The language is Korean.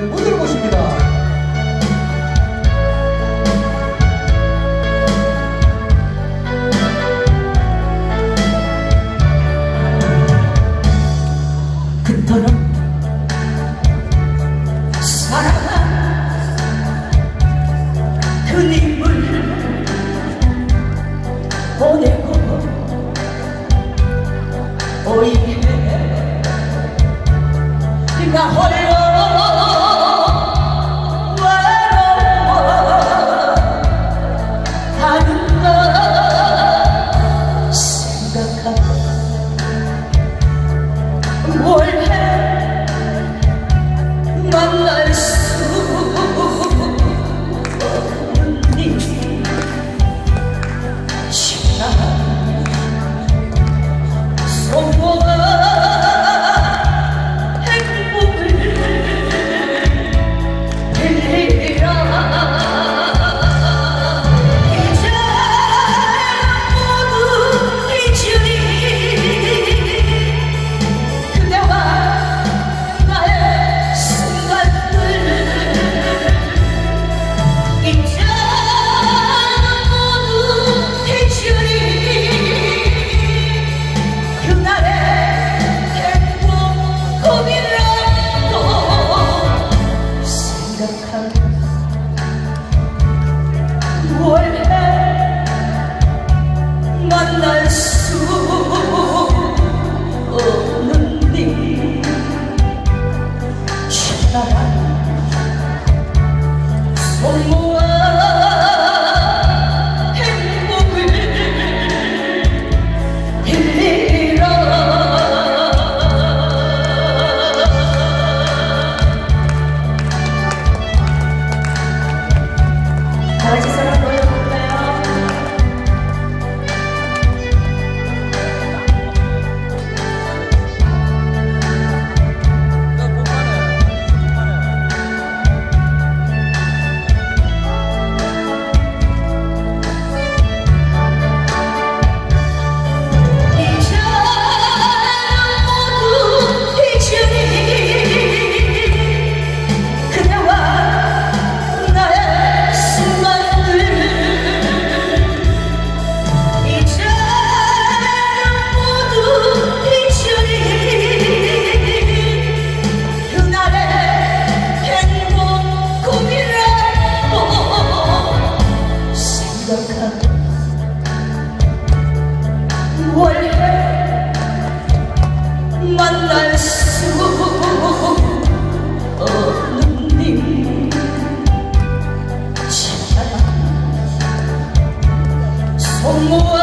무대로 모십니다. 그토록 사랑한 그님을 보내고 오히려 나 홀로 외로워하는 것 생각하고 뭘 해 만날 수 없는 시간 소모한 행복을 빌리라. 이제 모두 잊으리 그대와 나의 순간들. 이제 모두 잊으리 그날의 행복금이라도 생각하며 뭘 해 만날 수 없는 네 차라리 소모한 행복을 빌리라. 다같이 사랑 보여볼까요? 이제 모두 잊으리 그대와 나의 순간들. 이제 모두 잊으리 그날의 행복 꿈이라고 생각하고 뭘 해 만날 수 없는 네 차라리 소모한